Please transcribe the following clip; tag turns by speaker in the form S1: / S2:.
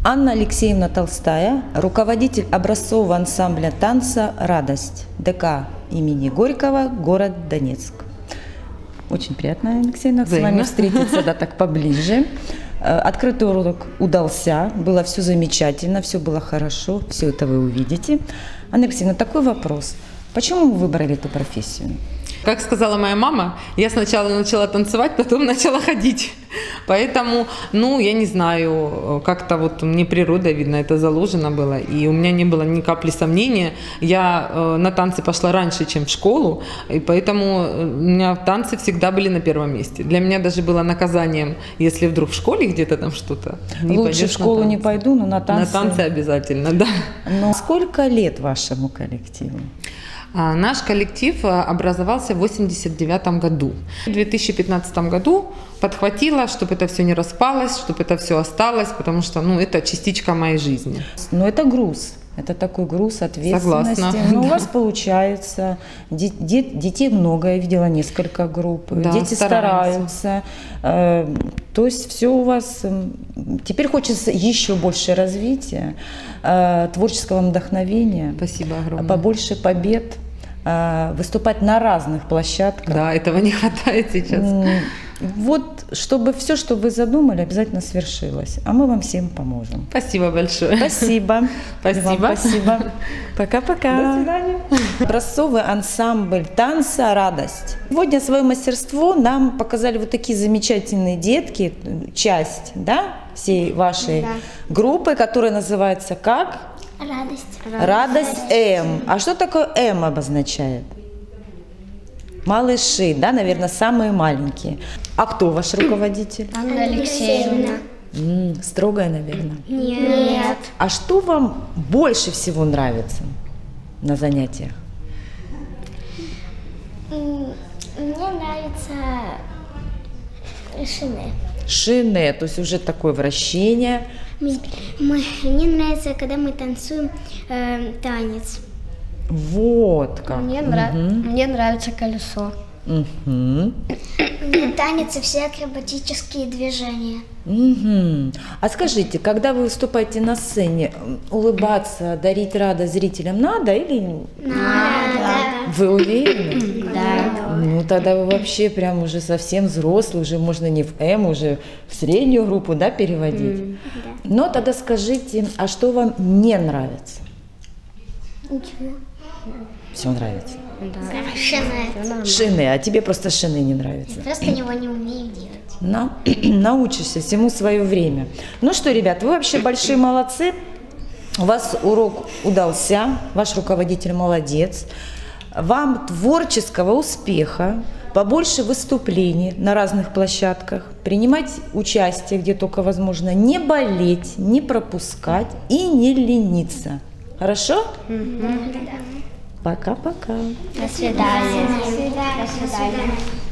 S1: Анна Алексеевна Толстая, руководитель образцового ансамбля танца «Радость», ДК имени Горького, город Донецк. Очень приятно, Алексеевна, с вами встретиться, да, так поближе. Открытый урок удался, было все замечательно, все было хорошо, все это вы увидите. Анна Алексеевна, такой вопрос. Почему вы выбрали эту профессию?
S2: Как сказала моя мама, я сначала начала танцевать, потом начала ходить. Поэтому, я не знаю, как-то вот мне природой, видно, это заложено было. И у меня не было ни капли сомнения. Я на танцы пошла раньше, чем в школу. И поэтому у меня танцы всегда были на первом месте. Для меня даже было наказанием, если вдруг в школе где-то там что-то.
S1: Лучше в школу не пойду, но на танцы.
S2: На танцы обязательно, да.
S1: Но сколько лет вашему коллективу?
S2: Наш коллектив образовался в 1989 году. В 2015 году подхватила, чтобы это все не распалось, чтобы это все осталось, потому что это частичка моей жизни.
S1: Но это груз. Это такой груз ответственности.
S2: Согласна.
S1: Но у вас получается, детей много, я видела несколько групп,
S2: да,
S1: дети стараются. То есть все у вас... Теперь хочется еще больше развития, творческого вдохновения.
S2: Спасибо огромное.
S1: Побольше побед, выступать на разных площадках.
S2: Да, этого не хватает сейчас.
S1: Вот, чтобы все, что вы задумали, обязательно свершилось. А мы вам всем поможем.
S2: Спасибо большое.
S1: Спасибо.
S2: Спасибо.
S1: Спасибо. Пока-пока.
S2: До свидания.
S1: Образцовый ансамбль танца «Радость». Сегодня свое мастерство нам показали вот такие замечательные детки, часть, всей вашей группы, которая называется как?
S3: Радость.
S1: Радость М. А что такое М обозначает? Малыши, наверное, самые маленькие. А кто ваш руководитель?
S3: Анна Алексеевна.
S1: Строгая, наверное?
S3: Нет.
S1: А что вам больше всего нравится на занятиях?
S3: Мне нравится шине.
S1: Шине, то есть уже такое вращение.
S3: Мне нравится, когда мы танцуем танец.
S1: Вот как.
S3: Мне нравится колесо. Танец и все акробатические движения.
S1: А скажите, когда вы выступаете на сцене, улыбаться, дарить радость зрителям надо или...
S3: Надо.
S1: Вы уверены?
S3: Да.
S1: Ну тогда вы вообще прям уже совсем взрослый, уже можно не в М, уже в среднюю группу, переводить. Но тогда скажите, а что вам не нравится?
S3: Ничего.
S1: Все нравится.
S3: Шине.
S1: Шины, а тебе просто шины не нравятся.
S3: Просто его не умею делать.
S1: Научишься, всему свое время. Ну что, ребят, вы вообще большие молодцы. У вас урок удался, ваш руководитель молодец. Вам творческого успеха, побольше выступлений на разных площадках, принимать участие, где только возможно, не болеть, не пропускать и не лениться. Хорошо?
S3: Да.
S1: Пока-пока.
S3: До свидания. До свидания.